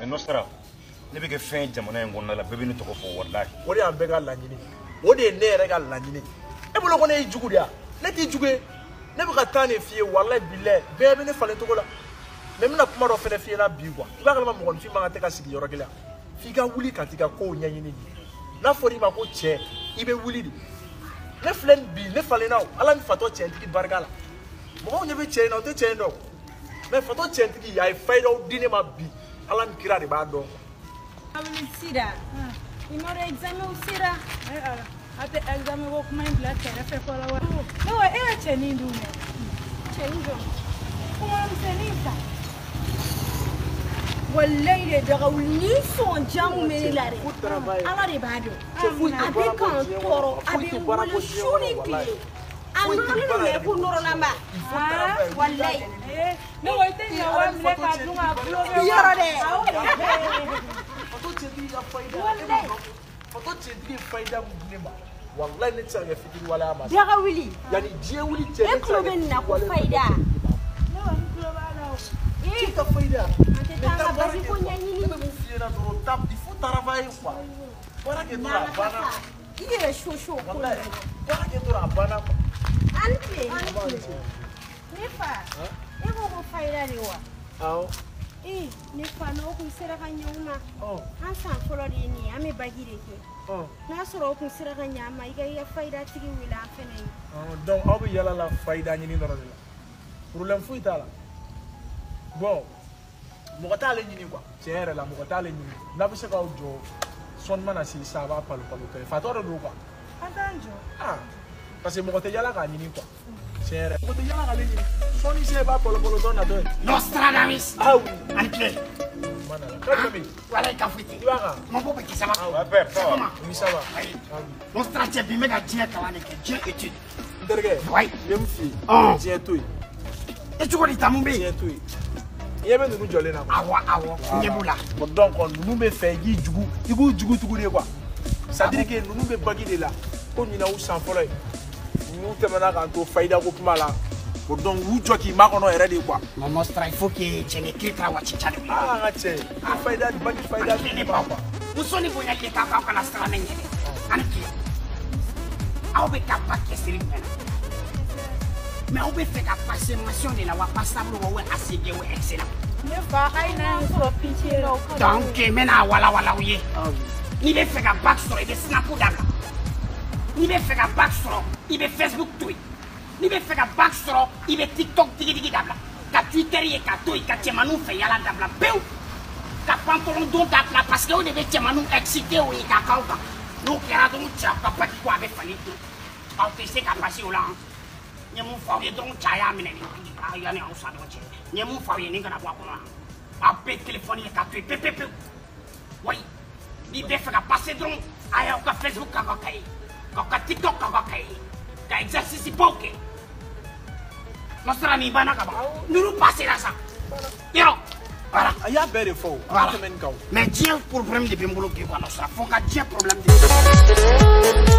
Nostra, ne bɛ kɛ fɛn jamana in kɔnɔna la bɛɛ bɛ ne tɔgɔ fɔ wallahi. O de y'an bɛɛ ka laɲini, o de ye ne yɛrɛ ka laɲini. E bolo ko ne y'i jugu de ya? Ne t'i jugu ye. Ne bɛ ka taa nin f'i ye wallahi billahi bɛɛ bɛ ne falen cogo la. Mais n bɛna kuma dɔ fɛnɛ f'i ɲɛna bi quoi. I b'a kalama mɔgɔninfin man kan tɛ ka sigi yɔrɔ kelen. F'i ka wuli ka t'i ka kow ɲɛɲini. N'a fɔra i ma ko cɛ, i bɛ wuli de. Ne filɛ nin bi, ne falenna o. Ala ni fatɔ cɛntigi barika la. Mɔgɔw ɲɛ bɛ cɛ in na, o tɛ cɛ in dɔn. Mais fatɔ cɛntigi a ye fayidaw di ne ma bi. Ala ni kira de b'a dɔn. Sira, i ma dɔn examen sera. A tɛ examen ko kuma in bila kɛrɛfɛ fɔlɔ wa? Ne wa e ye cɛnin dun dɛ? Cɛnin dɔn. Kuma misɛnnin ta. Wallahi de dagawuli ni sɔnja mun bɛ ne la dɛ. Ala de b'a dɔn. A bɛ k'an tɔɔrɔ, a bɛ n wele su ni tile. A nɔrɔlen don dɛ ko nɔrɔlama. Wallahi. Ne ko i tɛ ɲɛ wa minɛ k'a dun k'a tulo bɛ yɔrɔ dɛ. Fatɔ cɛntigi ka fayida. Fatɔ cɛntigi ye fayida mun di ne ma. Wallahi ne tɛ se ka kɛ fitiri waleya ma. Dagawuli. Yani diɲɛ wuli cɛ. E tulo bɛ nin na ko fayida. Ne wa n tulo b'a la o. Ci ka fayida. An tɛ taa an ka basi ko ɲɛɲini. Ne bɛ mun f'i ɲɛna dɔrɔn il faut travailler quoi. Baara kɛ dɔrɔn a banna. I yɛrɛ so ko Wallahi baara kɛ dɔrɔn a banna quoi. An tɛ. Ne fa, e ko ko fayida de wa? Awɔ. Ne fa n'o kun sera ka ɲɛ u ma. An san fɔlɔ de ye nin ye, an bɛ bagi de kɛ. N'a sɔrɔ o kun sera ka ɲɛ an ma, i ka fayida tigi wele an fɛnɛ ye. Donc aw bɛ yala la fayida ɲini dɔrɔn de la. Problème foyi t'a la. Bon, mɔgɔ t'ale ɲini quoi. Tiɲɛ yɛrɛ la mɔgɔ t'ale ɲini. N'a bɛ se k'aw jɔ sɔnni mana se sisan a b'a palo kɛ. Fatɔ de don quoi. An t'an jɔ. Parce que mɔgɔ tɛ yala k'a ɲini quoi. Tiɲɛ yɛrɛ. Mɔgɔ tɛ yala k'ale ɲini. Sɔnni se b'a palo dɔn natɔ ye. Nostradamus. Ah oui. Ani tile. Mana la. K'a bɛ min? Wala i ka foyi tɛ. I b'a kan? Mon beau petit ça va. Père, ça va? Oui, ça va. Ayi. Nostra cɛ bi n bɛ ka diɲɛ kalan de kɛ, diɲɛ étude. N terikɛ. Wayi. I bɛ min f'i ye. Diɲɛ to yen. E cogo di ta mun bɛ yen? Diɲɛ to yen. I ɲɛ bɛ ninnu jɔlen na. Awɔ, n ɲɛ b'u la. Bon donc ninnu bɛ fɛ i k'i jugu, i k'u jugu tugu de quoi. C'est à dire que ninnu bɛ bagi de la. Ko ɲina u san fɔlɔ ye. Ninnu tɛmɛna k'an to fayida ko kuma la. Bon donc u jɔ k'i makɔnɔ yɛrɛ de quoi. Non Nostra il faut que cɛ ni kiri taara waati jan de. An ka cɛ, fayida bagi fayida ne ba quoi. Muso ni bonya le ta k'aw kana siran ne ɲɛ dɛ. Ani tile. Aw bɛ ka ba kɛ siri fɛn na. Mais aw bɛ fɛ ka passer mention de la wa passable wa ACD wa excellent. Ne fa a ye n'an sɔrɔ pitié la o ka. Donc n bɛna walawala aw ye. N'i bɛ fɛ ka bac sɔrɔ i bɛ snap dabila. N'i bɛ fɛ ka bac sɔrɔ i bɛ Facebook to yen. N'i bɛ fɛ ka bac sɔrɔ i bɛ TikTok digi dabila. Ka Twitter ye ka to yen ka cɛmaninw fɛ yala dabila pewu. Ka pantalon don dabila parce que o de bɛ cɛmaninw excité o ye ka k'aw kan. N'o kɛra dɔrɔn cɛ ka baki ko a bɛ falen to. Aw tɛ se ka pasi o la. N ye mun fɔ aw ye dɔrɔn cɛ y'a minɛ ni yanni aw sa dɔrɔn cɛ. N ye mun fɔ aw ye nin kana bɔ a kɔnɔ. Aw bɛɛ téléphone ye ka to yen pewu. Wayi. N'i bɛ fɛ ka passer dɔrɔn a y'aw ka Facebook k'a ka cahier. K'aw ka TikTok k'a ka cahier. Ka exercice baw kɛ. Nostra nin banna ka ban. Ninnu passera sa. Yɔrɔ. Voilà. A y'a bɛɛ de fɔ o. Voilà. An tɛmɛ nin kan o. Mais diɲɛ problème de bɛ n bolo bi quoi Nostra. Fo ka diɲɛ problème de.